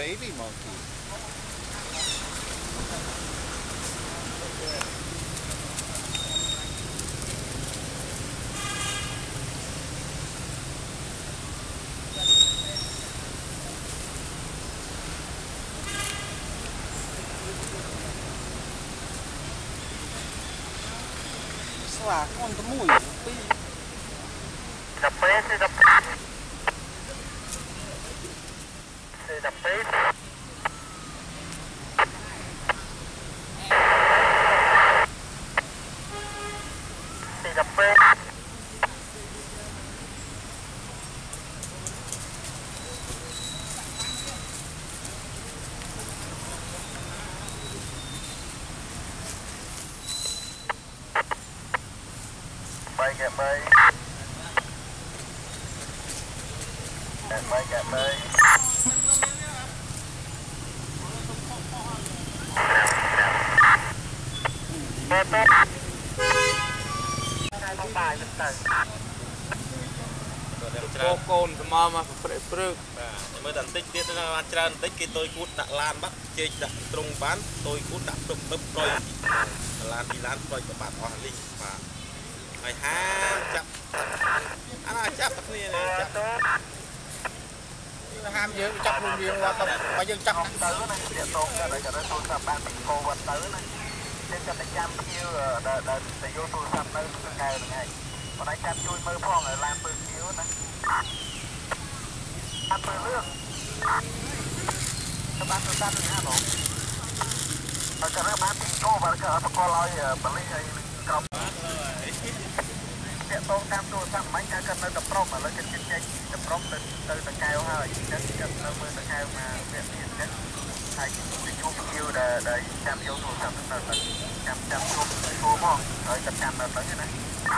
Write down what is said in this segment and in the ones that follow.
baby monkey. Là con cái mùi đập bế sẽ đập bế đập bế bay kẹp bay kẹp bay cô côn mò mà phải prư mới đàn tích tiết ra tràn tích cái tôi cút đặt lan bắt chơi đặt trung bán tôi cút đặt trung tấp rồi lan đi lan rồi các bạn họ linh mà ngày ha chậm chậm này chậm ham dương chậm luôn riêng qua tập bao dương chậm tới này địa tôn cái đấy tôi tập ban cô vật tới này trên cho đại trăm chiêu để vô tôi tập tới ngày này còn đại trăm chui mơ phong ở làm bự chiếu này ăn bự nước các bạn tôi tập ha bộ ở cái đó bán cô và cái ở cô lôi bẩn đi cầm địa tôn cam tôi tập mấy cái cân nó tập pro mà nó trên tập pro từ cao hơi đến nó mưa từ cao mà việc gì hay chụp chiêu để chăm vô tôi tập là chăm chụp chụp không rồi chăm là tới cái này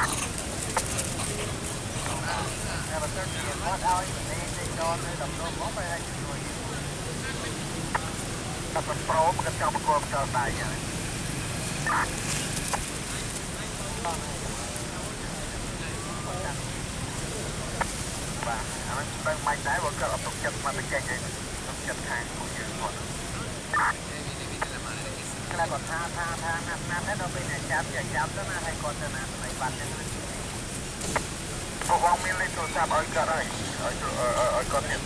là cái chuyện nó thôi đi cho nó tập nó bó phải hay người tập pro mà trong một cuộc cho tài vậy và nó may đáy vào cái tục chân mà cái cây này tục chân hàng cũng như còn cái này còn tha hết đâu bên này chám đó là hay còn thế nào này bạn thế này bộ vòng miên lên tôi sắp ở cái đây ở con này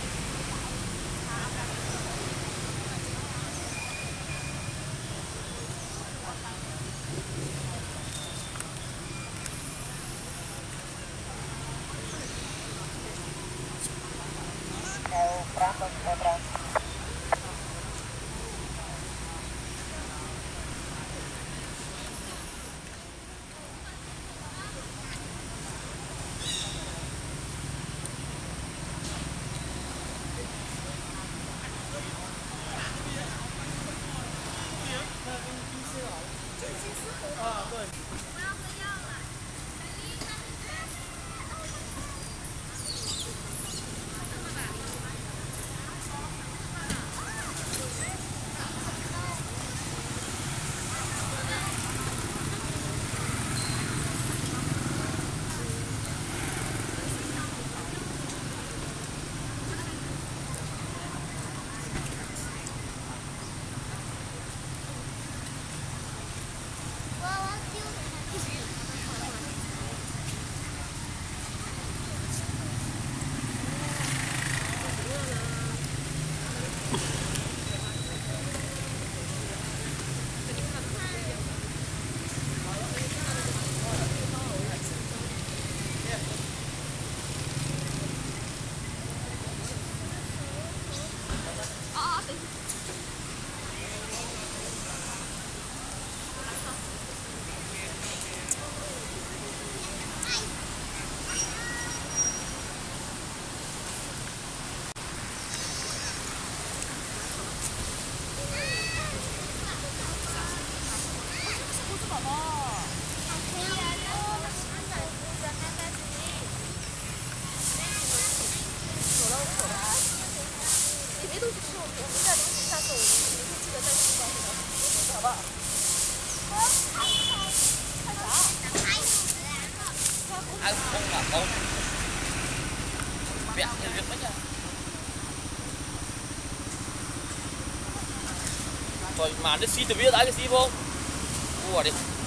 Rồi mà nó xí từ biết ai cái xí không? Ủa đi.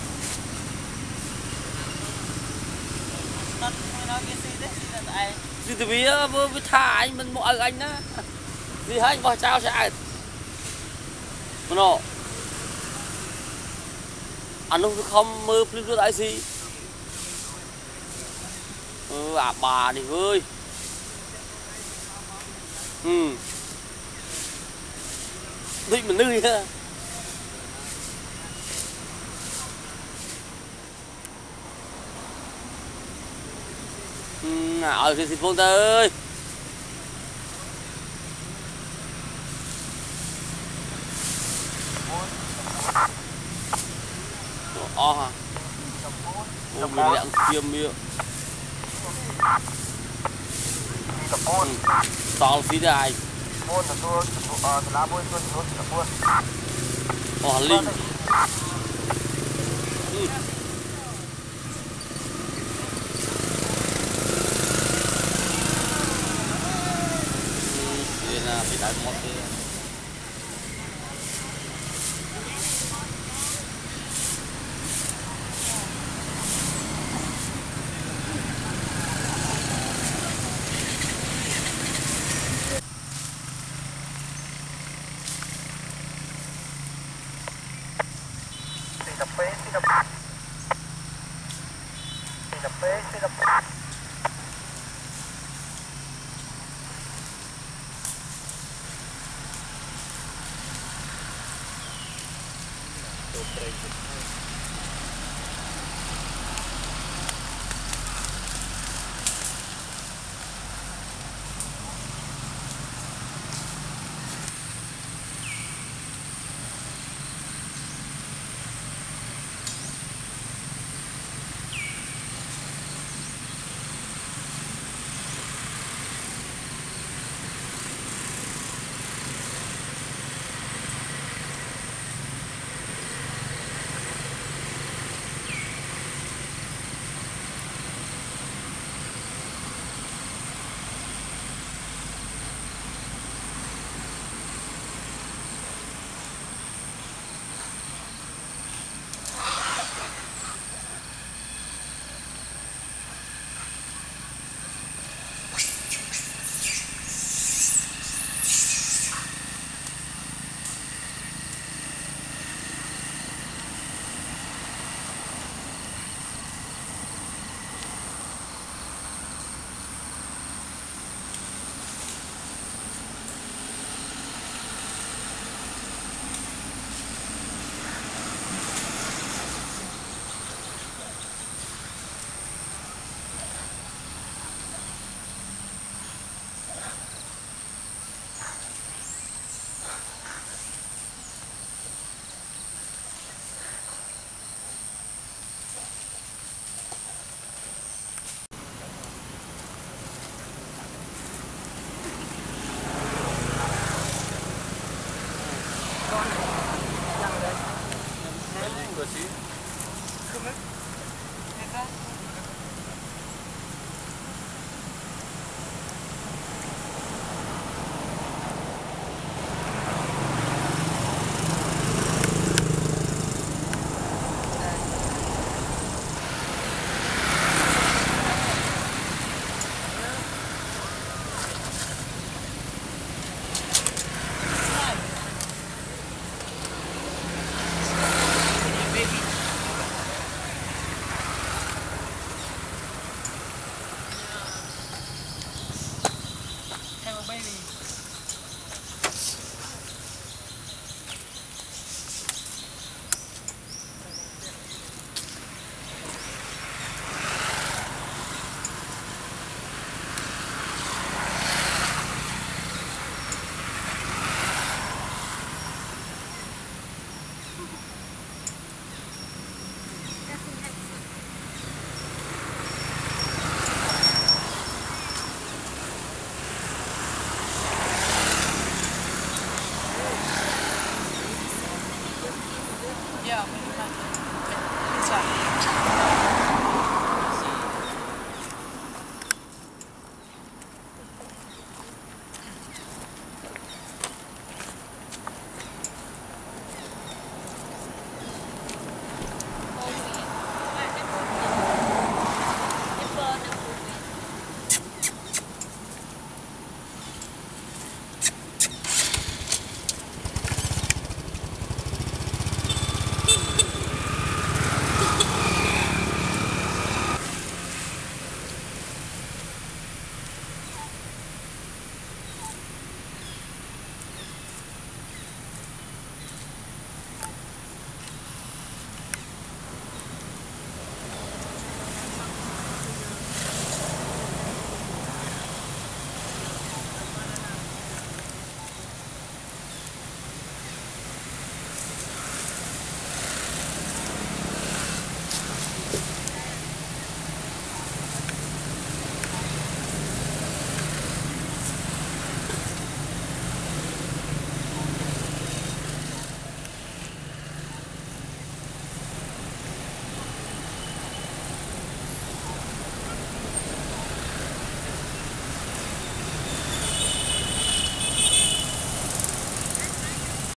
Nó nói cái xí đấy, xí là tại Xí từ biết với tha anh mình mọi anh đó. Gì hết anh vào trao chạy. Nó. Anh không mơ phim biết ai xí. Bà đi ơi. Định mình nư nha. Ở thì Phương ơi. Hả? Ôi, mình lẹn kiêm miệng. Tao xí đài. Linh. Đây là bị đại một cái. Yeah,